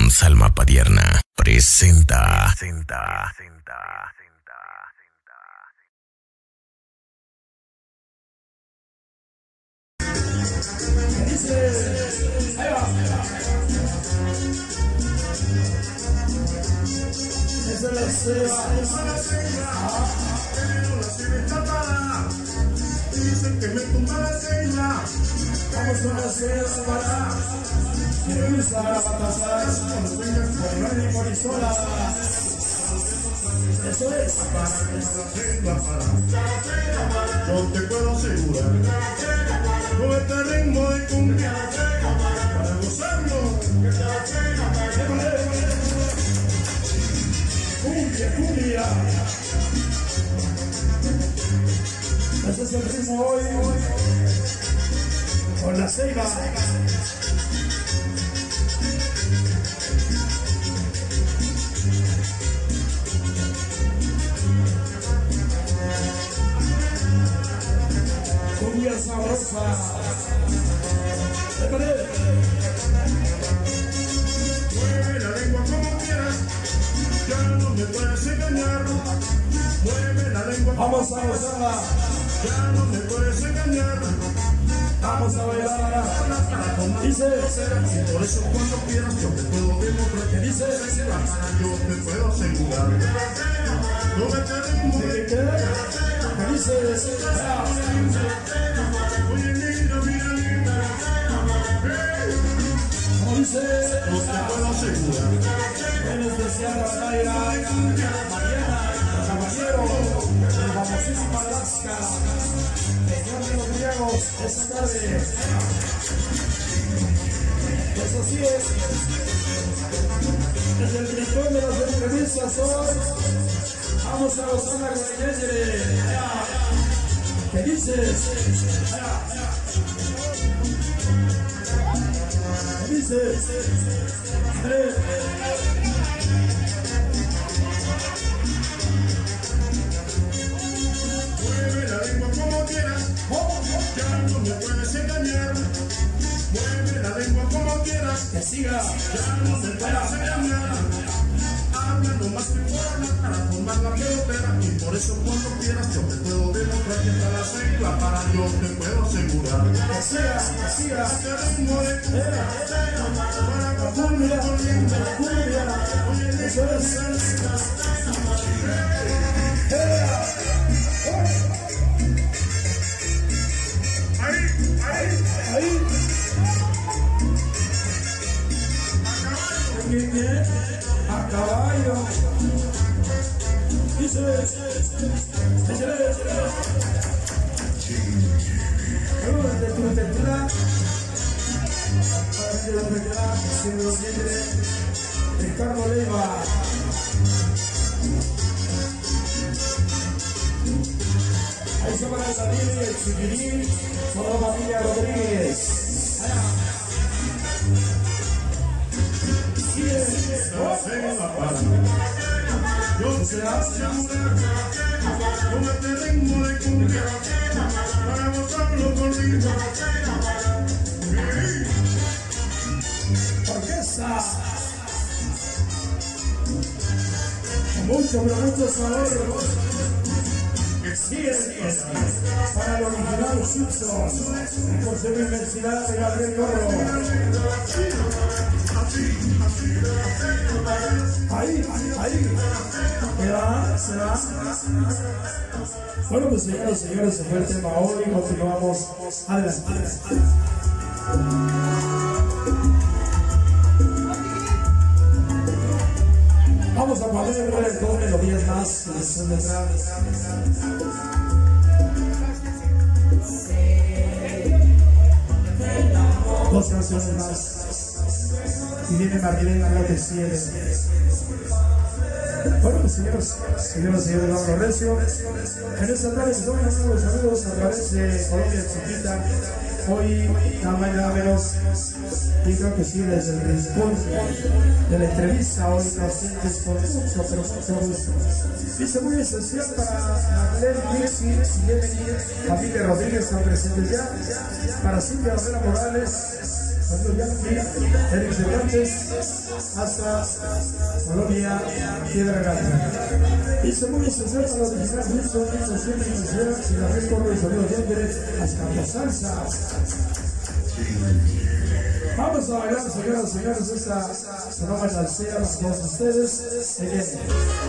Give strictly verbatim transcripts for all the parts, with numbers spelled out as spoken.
Salma Padierna presenta. presenta. Ahí va. Esa es la ceba. Dicen que me tumba la cena. Vamos a la ceba. Me gusta la pasar. Cuando vengan por nadie por y sola. Eso es. Yo te puedo asegurar. Con este ritmo de cumbia para gozarlo. Cumbia, cumbia. Ese es el ritmo hoy, hoy. Con la ceiba. Cumbia sabrosa. Mueve la lengua como quieras, ya no me puedes engañar. Mueve la lengua. Vamos a gozarla. Ya no me puedes engañar. Vamos a bailar. Dice, por eso cuando quieras yo te puedo demostrar que dice, yo te puedo asegurar. No me tenemos de qué. ¿Qué dice? Oye, mira, mira, mira. ¿Cómo dice? No te puedo asegurar. En especial a Zaira, Mariana, caballero, el famosísimo Alaska, señor de los griegos, esta tarde. Eso sí es. Desde el rincón de las entrevistas hoy, vamos a gozarla con el Yeye. ¿Qué dices? ¿Qué dices? Eh. Mueve la lengua como quieras, ya no me puedes engañar. Mueve la lengua como quieras, que siga, ya no me puedes engañar. Habla lo más que puedas para formar la pelotera, y por eso cuando quieras yo te puedo demostrar que está la ceiba para yo te puedo asegurar. Que siga, que siga, que ritmo de cumbia, para cumbia, cumbia, oye, eso es. Ahí, ahí, ahí. ¿Quién es? A caballo. Dice, de tu tecla, de la tecla, siendo libre, Ricardo Leiva. Ahí se van a salir el chiquirín, con la familia Rodríguez. Yo te aseguro, no me te ritmo de cumbia, para gozarlo conmigo. Orquesta, con mucho, pero mucho sabor. Sí, es para el original Simpson, por su Universidad de Gabriel Gorro. Ahí, ahí, se va, se va. Bueno, pues señoras y señores, se fue el tema hoy y continuamos adelante. Vamos a poner dos melodías más. Dos canciones más. Y viene Marilena López Cieles. Bueno, pues señoras, señoras y señores, vamos recio. En esta tarde se toman los saludos a través de Colombia Chiquita. Hoy, nada más y nada menos, y creo que sí, desde el rincón de la entrevista, hoy nos sientes con mucho, pero mucho gusto. Dice muy especial para Magdalena Mixi, Yemeni, familia Rodríguez, están presentes ya. Para Silvia Rosela Morales, Eric Cervantes, hasta Colombia, Piedra Grande. Hizo muy especial para los originales Wilson, Wilson siempre quisiera, si la red corre y sonido Yandere, hasta Salsa. Vamos a bailar, señoras y señores, esta sonora salsera para todos ustedes. Dice...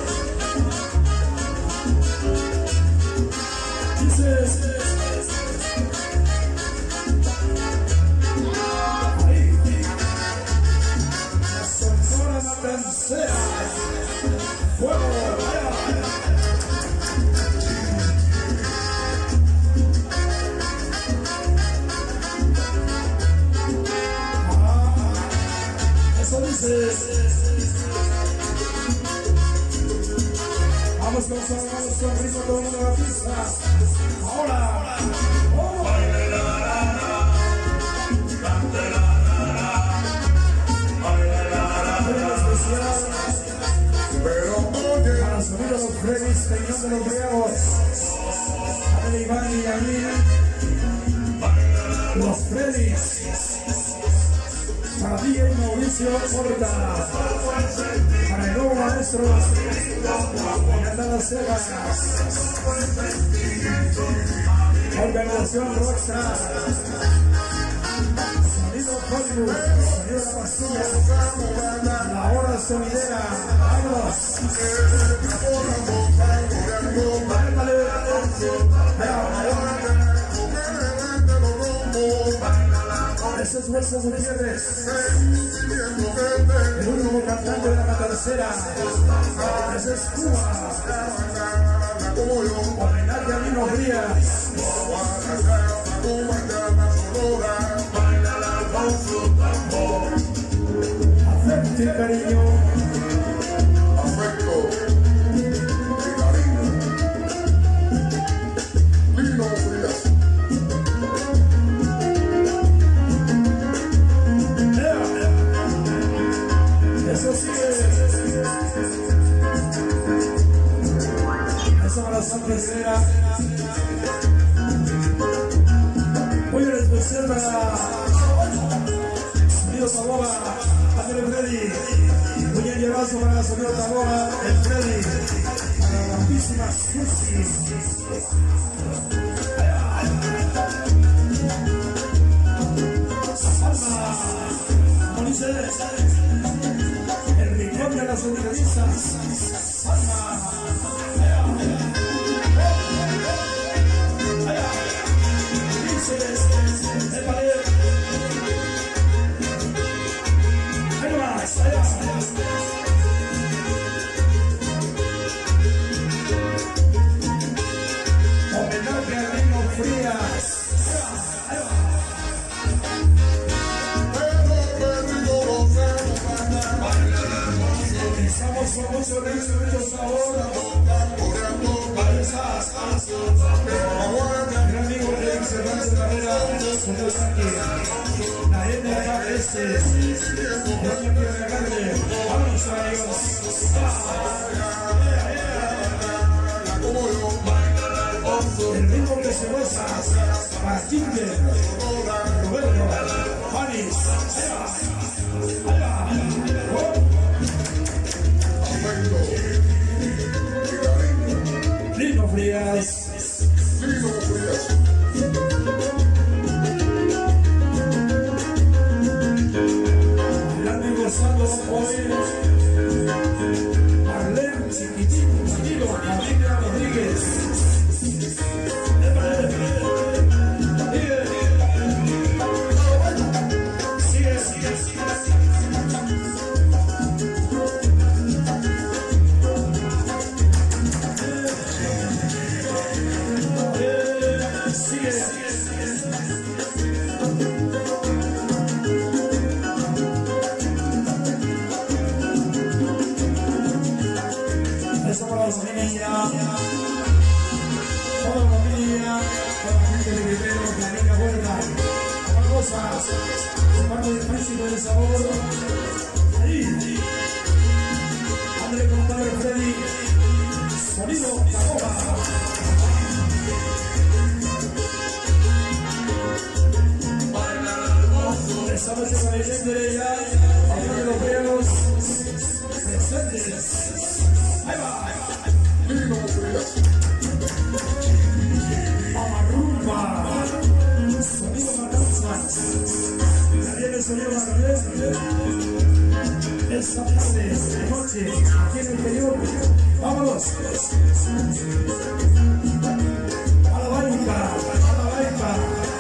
Vamos con su vamos con ritmo todo el mundo a la pista. Ahora, oh. Baile la la la, cante la la la, baile la la la. Especial, pero oye, para subir a los Freddys, Peñón de los Griegos, a ver Iván y Yamil, los Freddys. Para D J Mauricio Porta, para el nuevo maestro Natala Sebas, Organización Rockstar, Sonido Hollywood, Sonido La Pastilla, La Hora Sonidera, vamos. Ese es Hueso Gutiérrez, el único cantante de la Matancera. Ese es Cuba, homenaje a Nino Frías. Afecto y cariño. Afecto y cariño. Nino Frías. Eso sigue. Eso para la Santa Esfera. Muy en especial para Sonido Taboga, Ángel Freddy. Muy bien llevazo para Sonido Taboga, el Freddy. Para la guapísima Susi. Salma. Como dice el rincón de las solidaristas. Salma. Homenaje a Nino Frías. Estamos con mucho ritmo y mucho sabor. Para esas gran amigo Eric Cervantes Carrera, la N K S, Doña Piedra Grande. Vamos a ellos. El ritmo que se goza para Kinder, Roberto, Paris. Ahí va. Nino Frías. Nino Frías. Bailando y gozando hoy. Arlene Chiquitín, Camilo, Camila Rodríguez. Sigue, sigue, sigue. Eso para la familia, toda la familia, toda la gente de Guerrero, familia Huerta, Barbosa, de parte del príncipe del sabor, ahí, André compadre Freddy, Sonido Taboga. Esa vez sonido también. Esta tarde, noche, aquí en el interior. Vámonos. A la baica, a la baica.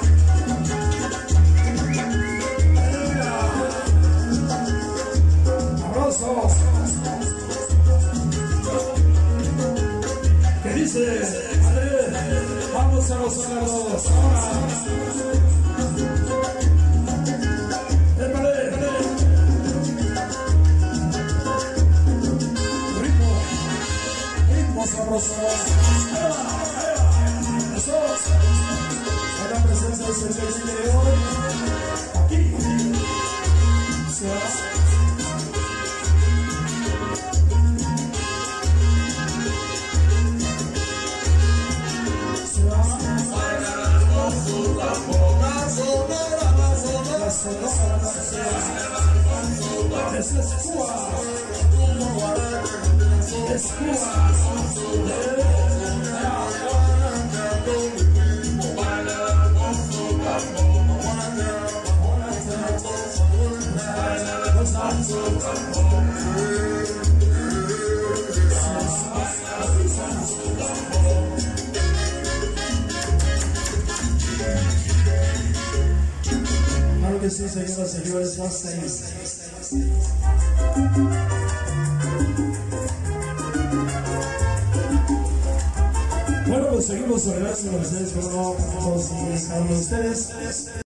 Abrazo. ¿Qué dice? Vamos a gozar a los. Sabroso. Eso. A la presencia del servicio de hoy. Aquí. Se va. Se va. La sonora la es Cuba. Es Cuba. Claro que sí, señoras y señores, más seis. Bueno, pues seguimos adelante con ustedes, con ustedes.